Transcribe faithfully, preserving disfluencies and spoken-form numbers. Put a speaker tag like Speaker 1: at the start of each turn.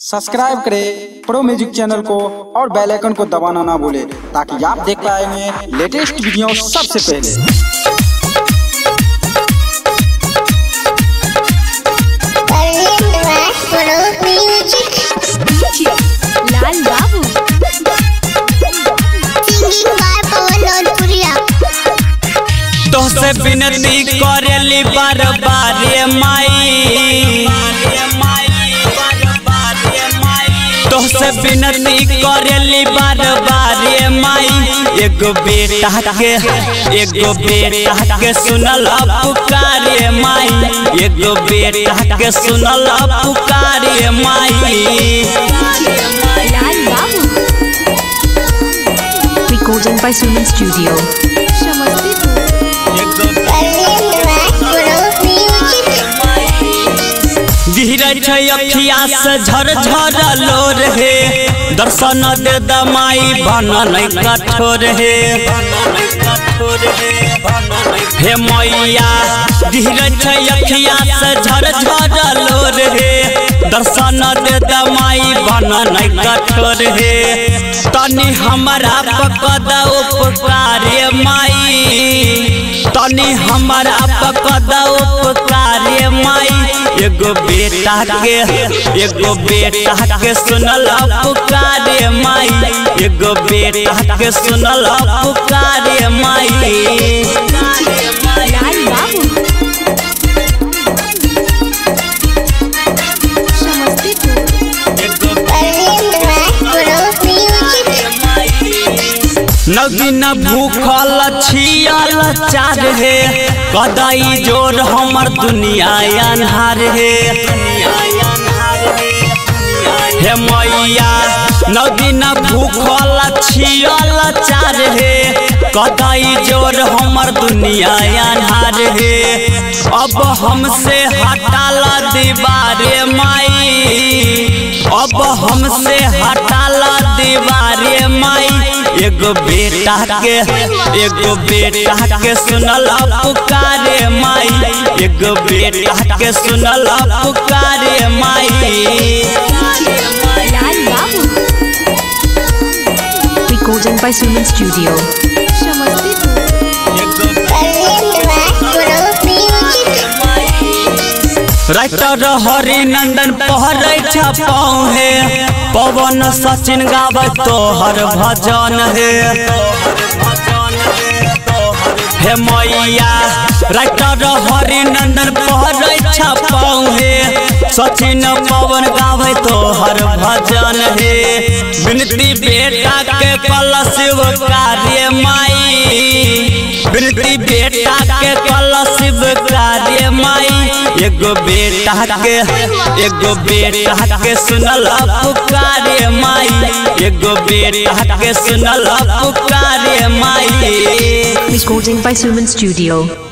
Speaker 1: Subscribe करें pro music channel को और बेल आइकन को दबाना ना भूलें ताकि आप देख पाएंगे लेटेस्ट वीडियो सबसे पहले।
Speaker 2: लाल बाबू
Speaker 3: तोहसे विनती करेली बार बार माई, तोहसे विनती करेली बार बार माई। एगो बेटा के एगो बेटा के सुनल पुकारे माई, एगो बेटा के सुनल पुकारे माई।
Speaker 2: Lal Babu recording by Suman studio
Speaker 3: गिरत अखिया से झर झर लोर हे, दर्शन दे दमाई बन नहीं कठोर हे। हे मैया गिरत अखिया से झर झर लोर हे, दर्शन दे दमाई बन नहीं कठोर हे। तनी हमारा पकद उपकारे माई, तनी हमारा पकद उपकारे माई। एगो बेटा के एगो बेटा के सुनल पुकारे माई, एगो बेटा के सुनल पुकारे माई।
Speaker 2: लाल बाबू
Speaker 3: नौ दिन भूखल छियल चार हे, कदाई जोर हमर दुनिया अन्हार हे। हे मैया नौ दिन भूखल छियल चार हे, कदाई जोर हमर दुनिया अन्हार हे। अब हमसे हटाला दीवारे माई, अब हमसे हटाला दीवारे माई। एगो बेटा के एगो बेटा के सुनल पुकारे माई, एगो बेटा के सुनल पुकारे माई।
Speaker 2: Lal Babu recording by Suman studio
Speaker 3: writer Hari Nandan पहरै छपाऊ हे, पवन सचिन गावे तोहर भजन हे। हे मैया राइटर हरि नंदन पहरै छपाऊ हे, सचिन पवन गावे तोहर भजन हे। विनती बेटा के कल शिव कार्य माई, विनती बेटा के कल शिव कार्य माई। एगो बेटा के एगो बेटा के सुनल पुकारे माई, एगो बेटा के सुनल पुकारे माई।
Speaker 2: Recording by Suman studio.